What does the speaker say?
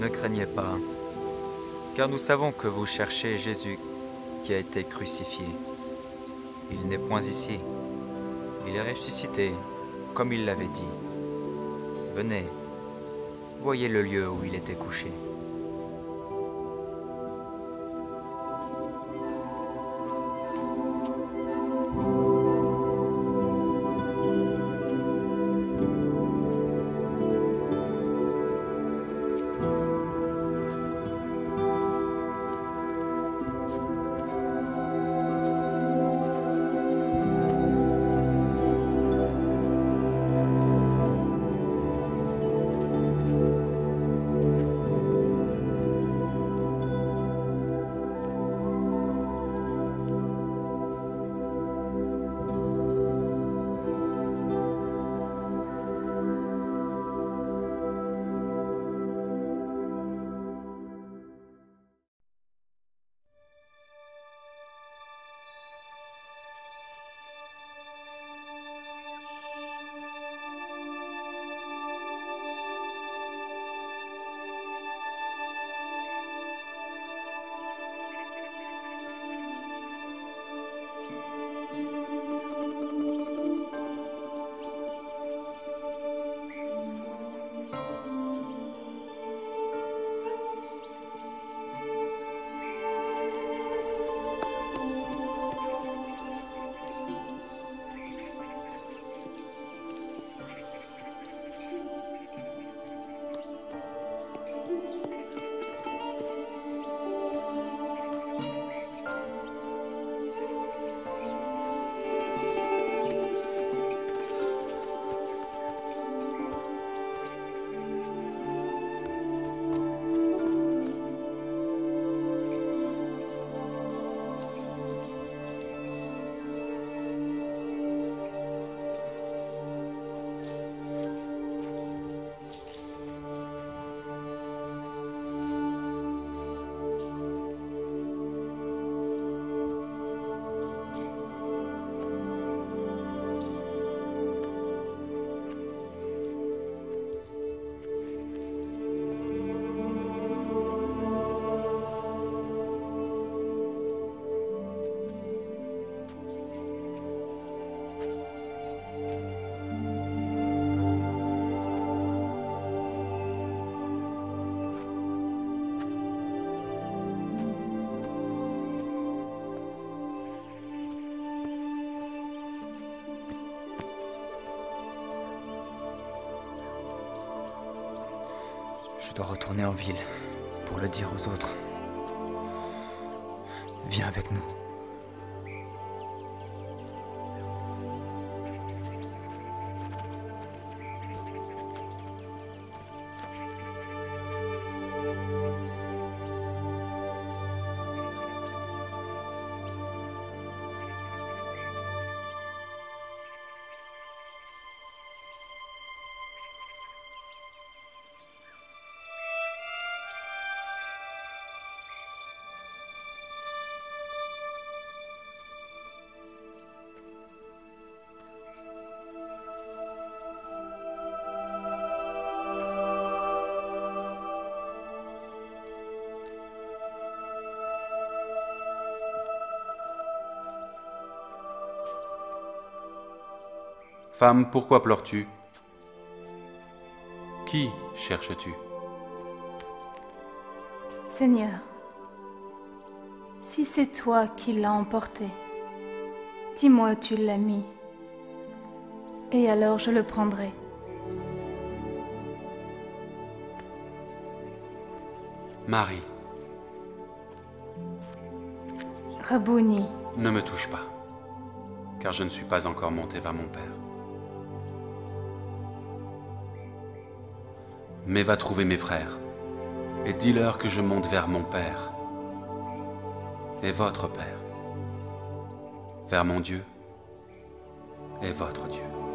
Ne craignez pas, car nous savons que vous cherchez Jésus qui a été crucifié. Il n'est point ici. Il est ressuscité, comme il l'avait dit. Venez, voyez le lieu où il était couché. Je dois retourner en ville pour le dire aux autres. Viens avec nous. Femme, pourquoi pleures-tu? Qui cherches-tu? Seigneur, si c'est toi qui l'as emporté, dis-moi où tu l'as mis, et alors je le prendrai. Marie, Rabouni, ne me touche pas, car je ne suis pas encore monté vers mon Père. Mais va trouver mes frères, et dis-leur que je monte vers mon Père et votre Père, vers mon Dieu et votre Dieu.